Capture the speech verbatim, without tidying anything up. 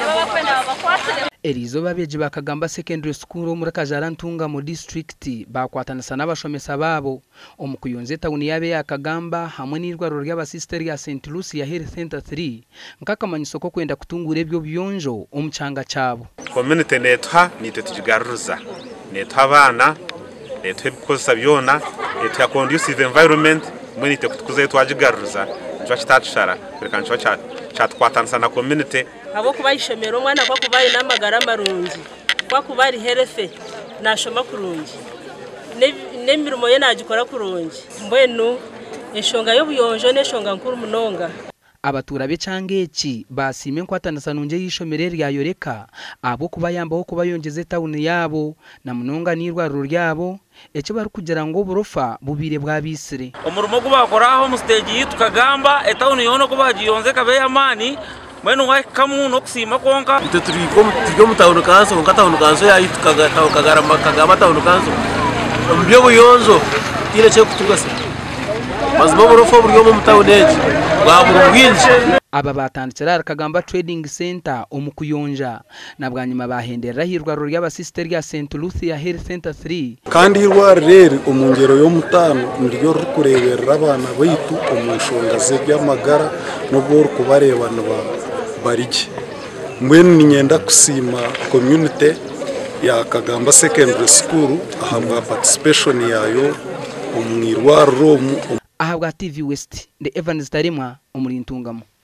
Erizo babeje ba Kagamba Secondary School muri Kajarantunga mu district bakwatanisa n'abashomesa babo omukuyonze tauni yabe ya Kagamba hamwe n'irwaro ry'abasisteri ya Saint Lucia Health Center three nkakamanyiso ko kwenda kutungura ebyo byonjo omucanga cyabo. Community netha nite tujigaruza netha abana netha bikosa byona netha conducive environment mwe nite kutukuze twajigaruza cyo kitatushara bekancho chat chat kwatanisa na community abo kubayishomera umwana kwa kubaye namagara marungi kwa kubari herefe nashoma kurungi nemirimo ye nagikora kurungi mbwenu eshonga yo buyonjo neshonga nkuru munonga abatura be cangeki basime nkwatanisa nunje yishomerere rya yoreka abo kubayambaho kubayongeze tauni yabo na munonga nirwaruro ryabo ecyo bari kugira ngo burofa bubire bwa bisire umurumo kubakoraho mu stage yitu Kagamba etauni yono kubagiyonze kabe amani mwenu wa kamu no kusima konka ite turi ko turi mu tauni kanso ngo tauni kanso yayitu Kagamba Kagamba Kagamba tauni kanso mbyo buyonzo tire cyo kutugase mazimo burofa buryo mu tauni aba batandikira Kagamba Trading Center omukuyonja nabwanyuma bahendera hirwaro ry'abasisteri ya Saint Lucia Health Center three kandi hirwaro rero omungero yo mutano ndiryo rukureberera abana baitu omushonga ze by'amagara no bwo kubarebana ba bariki mwene nyenda kusima community ya Kagamba Secondary School ahabwa participation yayo omwirwaro ahabwa T V West de Evans Tarimwa omurintungamo.